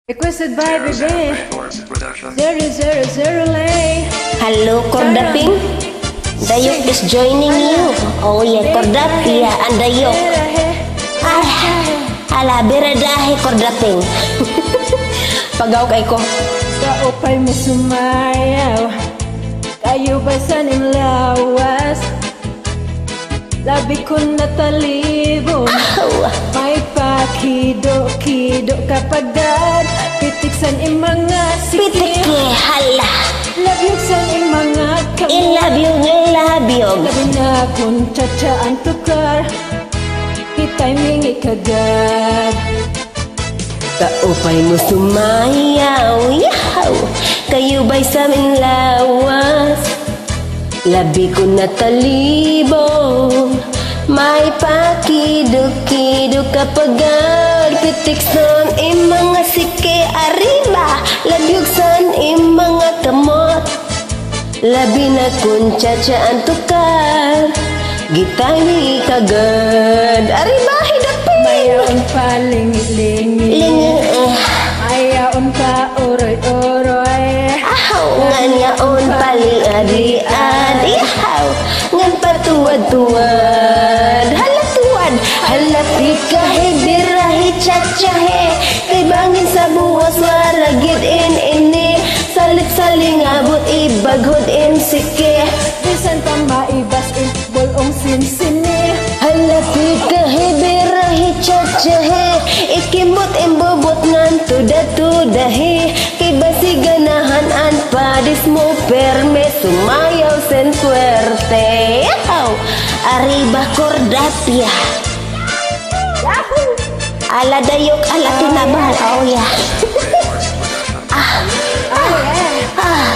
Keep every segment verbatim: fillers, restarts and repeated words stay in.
Requested by Bebe zero zero zero lay. Hello, Kordaping. Dayok is joining you. Oh yeah, Kordapi ya, and Dayok. Ah, ala, beradahe Kordaping. Pagaw kay ko. Sa upay mo sumayaw, kayo ba sa ning lawas? Labi ko natalibong, may pakido-kido kapagad. Pitik san imanga Pitik sikip, ke, hala. labyog san imanga kamot. Ilabyog, ilabyog. Labi na kung tsatsaan tukar, kita'y mingi kagad. Kaupay mo sumayaw, yahaw. Kayo ba'y sa aming lawas? Labi ko natalibong, may pakido-kido kapagad. Pitik san imanga sike arriba, labyog san imanga kamot. Labi na kung tsatsaan tukar, gitay ni kagad. Arriba, hidapin! Mayaon pa lingi-lingi, Lingi eh, mayaon pa oroy-oroy. ahaw. Ngan yaon paliad-liad, ihaw. Ngan patuwad-tuwad, hala tuwad. Hala pikahe, birahe, tsatsyahe. Kay bangin sa buwas, waragid in ini. Salit-saling abot, ibaghod in sike. Bisan pa maibas in bolong sinsini. Hala pikahe, birahe, tsatsyahe. Ikimot imbobot ngan tuda-tudahe. Kay basi ganahan an padis mo perme, sumayaw sen suerte. Yahaw, arriba Kordapia. Yahoo! Ala Dayok, ala tinabal. Oh ya. Ah, yeah. Ah.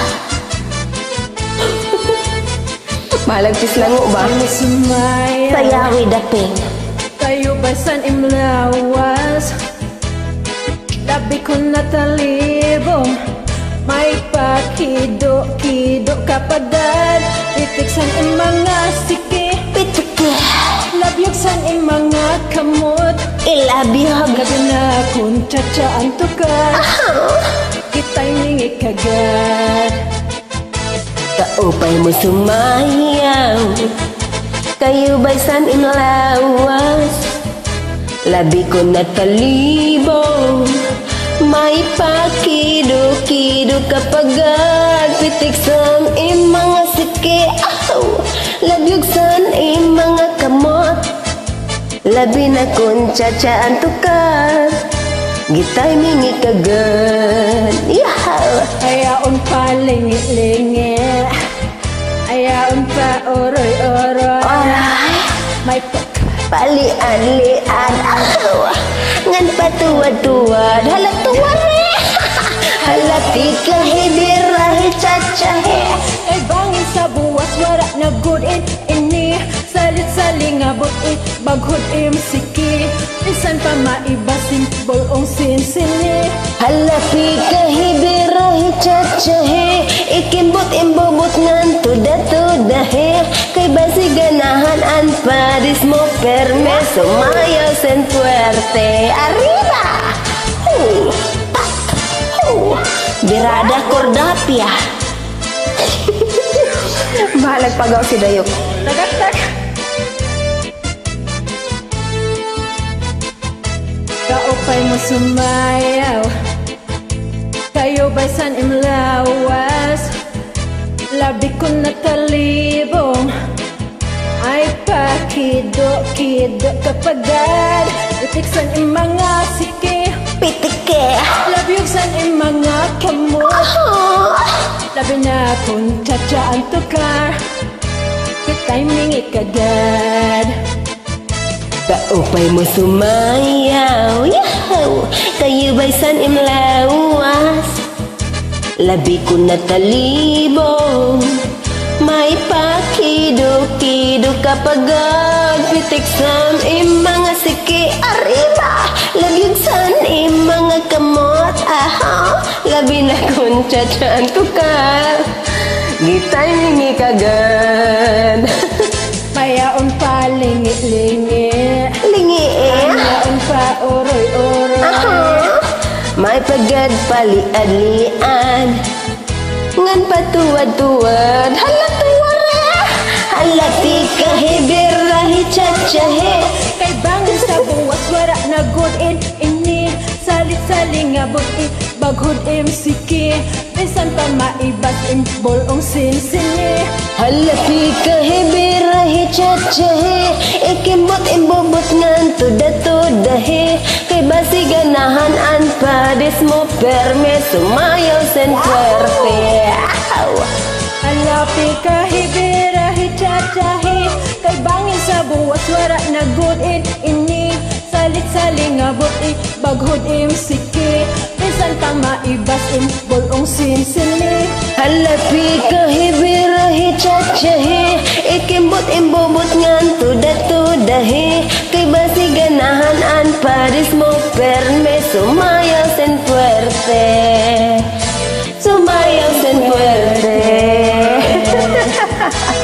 Malagpis lango ba? Ano sumayaw, Sayawi daping. kayo ba san imlawas? Labi ko natalibong, may pakido-kido kapagad. Pitik san imanga sike, Pitike, labyog san imanga kamot. ilabyog. Labi na kung tsatsaan tukar, kita'y mingi kagad. Kaupay mo sumayaw, kayo ba'y san inlawas? Labi ko natalibong, may pakido-kido kapagad. Pitik san imanga sike, ahaw. Labyog san imanga kamot. Labi na kung tsatsaan tukar, gitay mingi kagad. Yahaw. Ayaon pa lingi-lingi, ayaon pa oroy-oroy. Alay, May pagka palian-lian, ahaw. Ngan patuwad-tuwad, hala tuwad eh. Hala tikahe, birahe, tsatsahe. ay bangin sa buwas, wala na good in ini. Salit-saling abot eh, baghod im siki. Bisan pa maibasin, bolong sinsini. Hala tikahe, birahe, tsatsahe. Ikimbot imbobot ngan tuda-tudahe. Kay basi ganahan an padis mo perme, sumayaw sen suerte. Arriba! Hu! Tak! Hu! Birada Kordapia. Bahalag pagaw si Dayok. Tagak-tak! Kaupay mo sumayaw, kayo ba'y san imlawas? Labi ko natalibong, ay pakido-kido kapagad. Pitik san imanga sike, Pitike. labyog san imanga kamot. Oh. Labi na kung tsatsaan tukar, kita'y mingi kagad. Kaupay mo sumayaw, yahaw. Kayo ba'y san imlawas? Labi ko natalibong, may pakido-kido kapagad. Pitik san imanga sike, arriba. Labyog san imanga kamot, aha. Labi na kung tsatsaan tukar, gitay mingi kagad. Mayaon pa lingi-lingi, Lingi eh. mayaon pa oroy-oroy. Aha. may pagad paliad-liad ngan patuwad-tuwad hala tuwara hala tika hibirahi chachahe Kay bangin sa buwas wara na good in ini salit-saling nga buti baghod M C K bisan pa maibas in bolong sinsini hala tika hibirahi chachahe ikimbot imbobot ngan tuda-tudahe kay basi ganahan an padis mo perme sumayaw sen fuerte Halapi ka hibirahi chachahi Kay bangin sa buwas wara na good in ini salit-saling nga buti baghod M C K bisan pa maibas in bolong sinsini halapi ka hibirahi chachahe ikimbot imbobot ngan tuda-tudahe kay basi ganahan an paris mo perme sumayaw sen fuerte sumayaw sen fuerte